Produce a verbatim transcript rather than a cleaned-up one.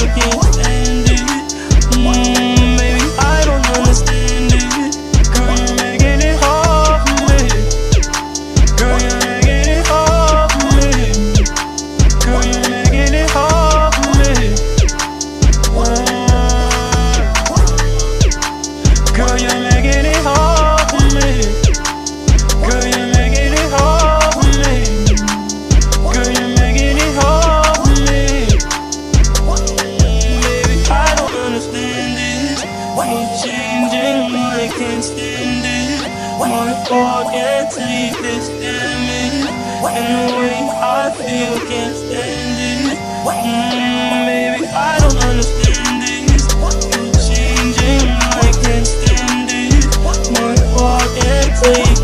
can't stand it. Mm, baby, I don't understand it. Girl, you're making it hard for me. Girl, you're making it hard for me. Girl, you're making it hard for me. Girl, you're making it hard for me. Girl, you're making it hard for me. Girl, you're making it hard for me. Baby, I don't understand it. Keep changing, I can't stand it. My fault, can't take this damage. And the way I feel, can't stand it. Mm, baby, I don't understand it. Keep changing, I can't stand it. My fault, can't take